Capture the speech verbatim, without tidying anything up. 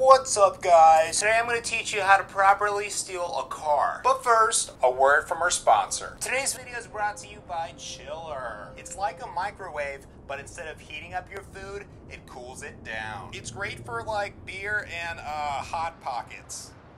What's up, guys? Today I'm going to teach you how to properly steal a car. But first, a word from our sponsor. Today's video is brought to you by Chiller. It's like a microwave, but instead of heating up your food, it cools it down. It's great for like beer and uh, Hot Pockets.